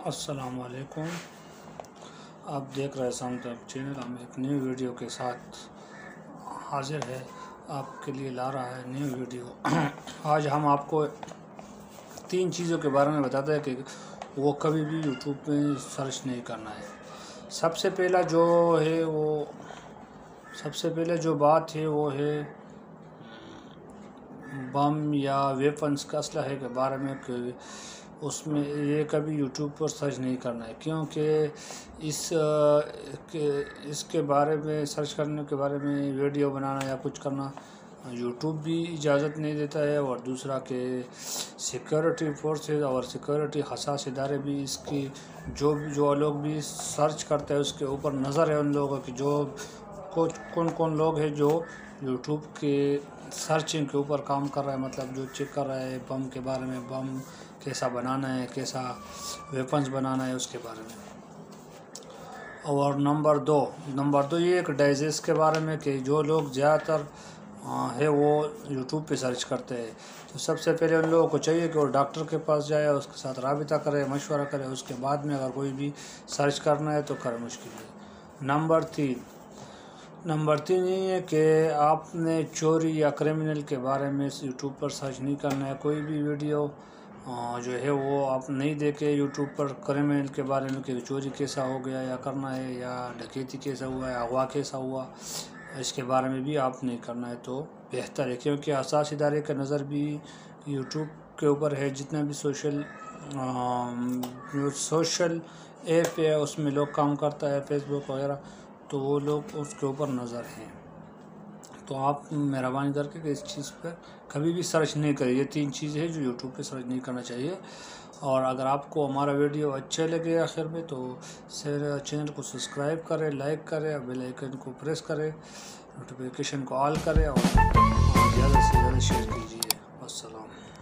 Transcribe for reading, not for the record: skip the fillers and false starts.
السلام علیکم، آپ دیکھ رہے سام طرف چینل۔ ہم ایک نیو ویڈیو کے ساتھ حاضر ہے، آپ کے لیے لا رہا ہے نیو ویڈیو۔ آج ہم آپ کو 3 چیزوں کے بارے میں بتاتے ہیں کہ وہ کبھی بھی یوٹیوب پہ سرچ نہیں کرنا ہے۔ سب سے پہلے جو بات ہے وہ ہے بم یا ویپنز کا اسلحے کے بارے میں، کہ اس میں یہ کبھی یوٹیوب پر سرچ نہیں کرنا ہے، کیونکہ اس کے بارے میں سرچ کرنے کے بارے میں ویڈیو بنانا یا کچھ کرنا یوٹیوب بھی اجازت نہیں دیتا ہے، اور دوسرا کہ سیکیورٹی فورسز اور سیکیورٹی حساس ادارے بھی اس کی جو لوگ بھی سرچ کرتے ہیں اس کے اوپر نظر ہے ان لوگوں کی، جو کون لوگ ہیں جو یوٹیوب کے سرچنگ کے اوپر کام کر رہا ہے، مطلب جو چیک کر رہا ہے بم کے بارے میں، بم کیسا بنانا ہے، کیسا ویپنز بنانا ہے اس کے بارے میں۔ اور نمبر دو یہ ایک ڈائجسٹ کے بارے میں، کہ جو لوگ زیادہ تر ہے وہ یوٹیوب پہ سرچ کرتے ہیں، تو سب سے پہلے ان لوگوں کو چاہیے کہ وہ ڈاکٹر کے پاس جائے، اس کے ساتھ رابطہ کرے، مشورہ کرے، اس کے بعد میں اگر کوئی بھی سرچ کرنا ہے تو کرے، مشکل ہے۔ نمبر تین یہ ہے کہ آپ نے چوری یا کرمنل کے بارے میں یوٹیوب پر سرچ نہیں کرنا ہے۔ کوئی بھی ویڈیو جو ہے وہ آپ نہیں دیکھے یوٹیوب پر کرمنل کے بارے میں، کہ چوری کیسا ہو گیا یا کرنا ہے، یا ڈکیتی کیسا ہوا ہے، اغوا کیسا ہوا، اس کے بارے میں بھی آپ نہیں کرنا ہے تو بہتر ہے، کیونکہ حساس ادارے کا نظر بھی یوٹیوب کے اوپر ہے۔ جتنا بھی سوشل ایپ ہے اس میں لوگ کام کرتا ہے، فیس بک وغیرہ، تو وہ لوگ اس کے اوپر نظر ہیں۔ تو آپ مہربانی کر کے اس چیز پر کبھی بھی سرچ نہیں کریں۔ یہ 3 چیزیں ہیں جو یوٹیوب پہ سرچ نہیں کرنا چاہیے۔ اور اگر آپ کو ہمارا ویڈیو اچھے لگے آخر میں، تو چینل کو سبسکرائب کریں، لائک کریں، اور بیل آئیکن کو پریس کریں، نوٹیفیکیشن کو آل کریں، اور زیادہ سے زیادہ شیئر کیجیے۔ السلام۔